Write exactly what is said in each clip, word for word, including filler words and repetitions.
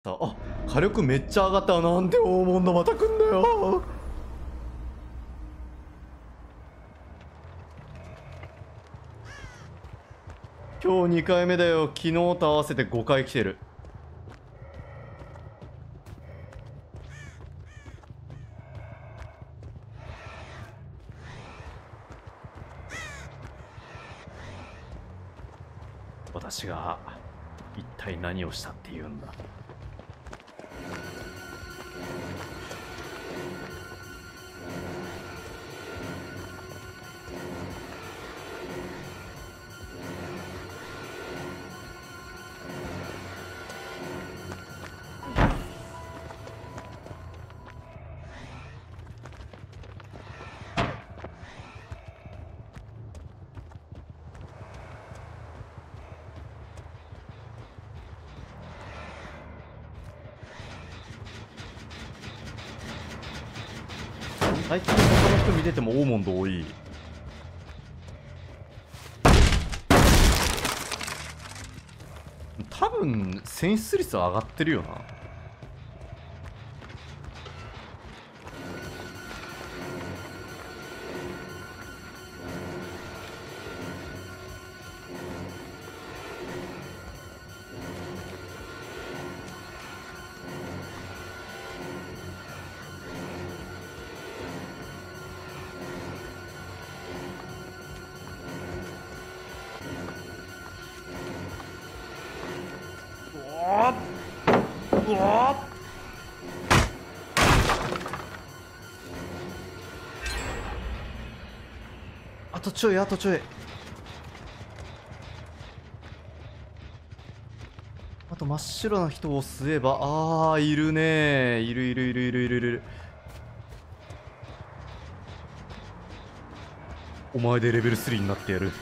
さあ、火力めっちゃ上がった。なんで大物のまた来んだよ。今日にかいめだよ。昨日と合わせてごかい来てる。私が一体何をしたって言うんだ。最近他の人見ててもオーモンド多い。多分選出率は上がってるよな。うわっ、あとちょい、あとちょい。あと真っ白な人を吸えば。あー、いるね。いるいるいるいるいるいる。お前でレベルスリーになってやる。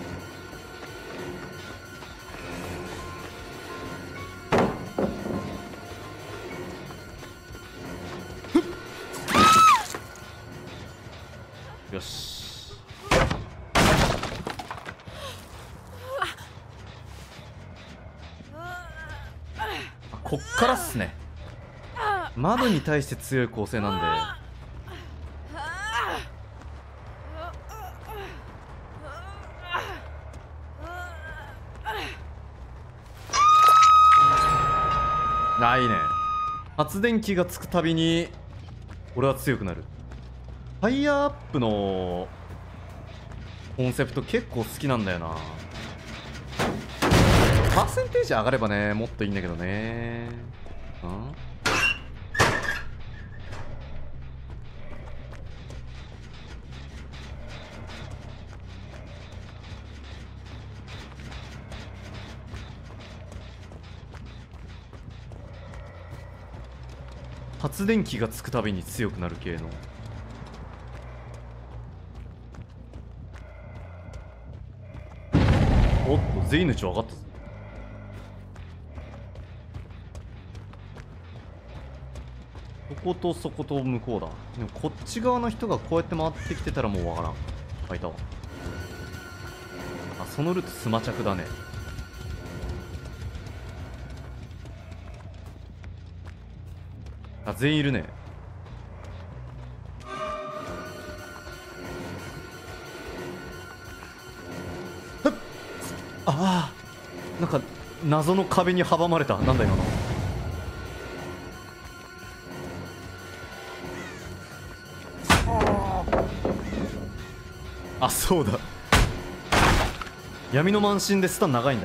よし。こっからっすね。マブに対して強い構成なんで。あ、いいね。発電機がつくたびに俺は強くなる。ファイヤーアップのコンセプト結構好きなんだよな。パーセンテージ上がればね、もっといいんだけどね。ん？発電機がつくたびに強くなる系の。おっと、ゼイヌチ分かったぞ。そことそこと向こうだ。でもこっち側の人がこうやって回ってきてたらもう分からん。あ、いたわ。あ、そのルートスマチャクだね。あ、全員いるね。ああ、なんか謎の壁に阻まれた。なんだ今の。あ、そうだ。闇の慢心でスタン長いんだった。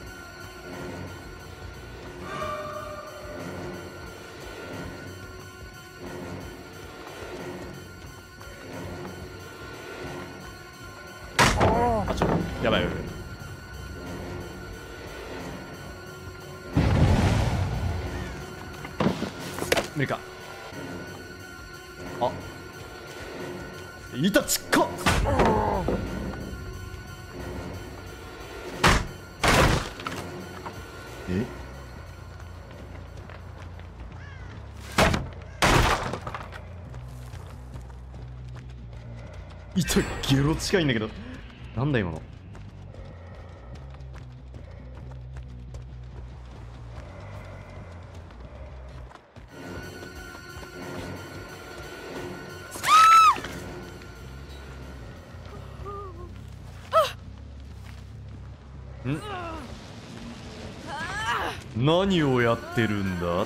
あ、ちょ、やばいやばい。無理か。あ、いた、ちっか。え、いた、ゲロ近いんだけど。なんだ今の。 ん何をやってるんだ。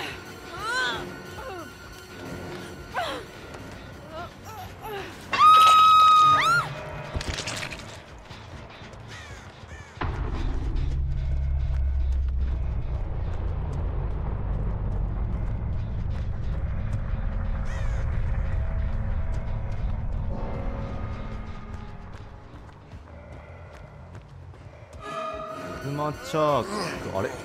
スマチャーク、あれ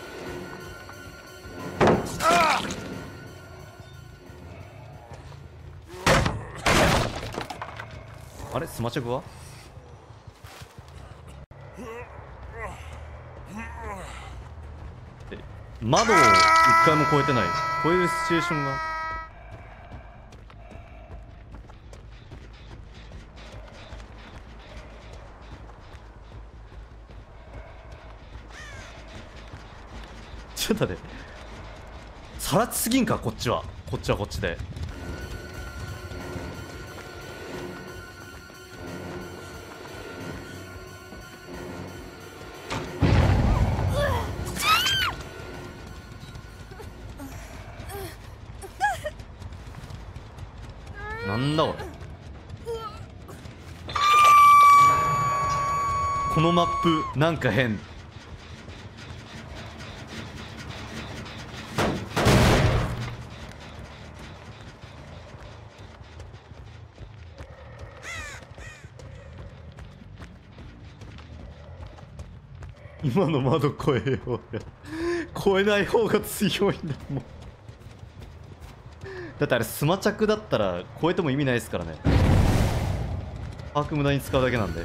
あれスマチャクはえ窓を一回も越えてない。こういうシチュエーションがちょっと待って、さらちすぎんか。こっちはこっちはこっちでなんだこれ。このマップなんか変。今の窓越えようよ。越えない方が強いんだもん。だってあれスマチャクだったら越えても意味ないですからね。パーク無駄に使うだけなんで。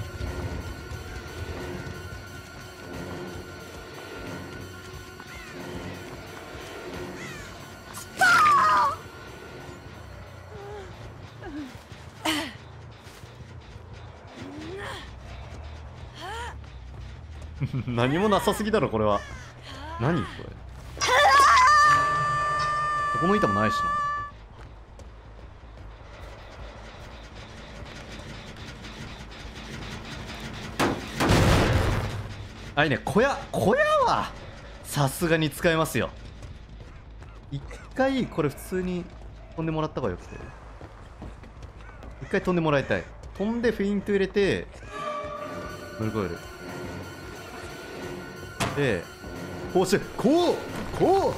何もなさすぎだろこれは。何これ。どこも板もないしな。あいいね、小屋小屋はさすがに使えますよ。一回これ普通に飛んでもらった方がよくて、一回飛んでもらいたい。飛んでフェイント入れて乗り越える。でこうしてこうこ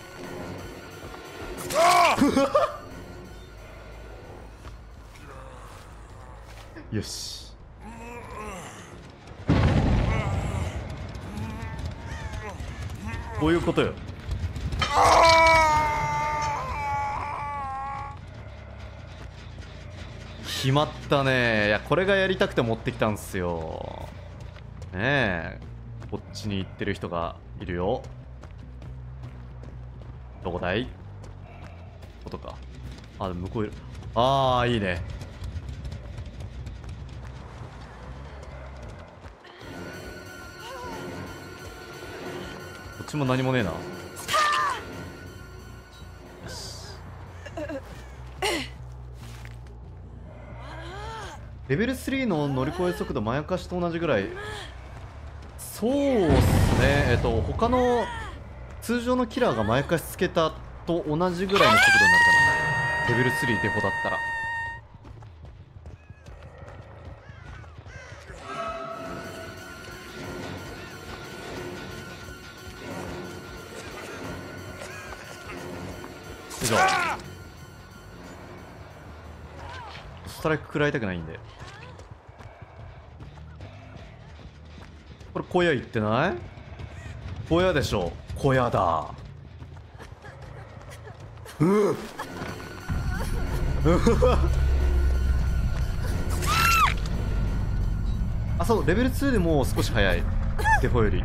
うよし。こういうことよ。決まったね。いやこれがやりたくて持ってきたんすよねえ。こっちに行ってる人がいるよ。どこだい。こことか。あ、でも向こういる。ああいいね。こっちも何もねえな。レベルスリーの乗り越え速度まやかしと同じぐらい。そうっすね。えっと他の通常のキラーがまやかしつけたと同じぐらいの速度になるかな。レベルスリーデフォだったら。以上。ストライク食らいたくないんで。これ小屋行ってない？小屋でしょ。小屋だ。うっあ、そう、レベルツーでも少し早いデフォより。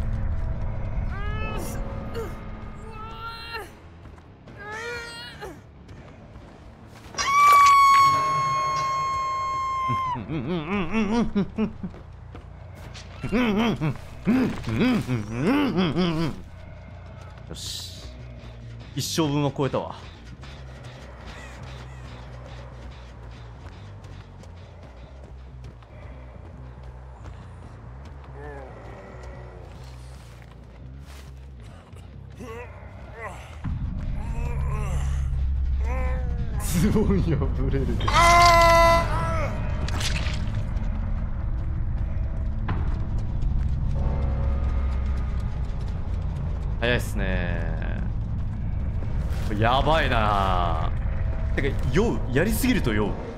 よし、一生分は超えたわ。 ズボン破れる。早いっすね。やばいな。てか酔う、やりすぎると酔う。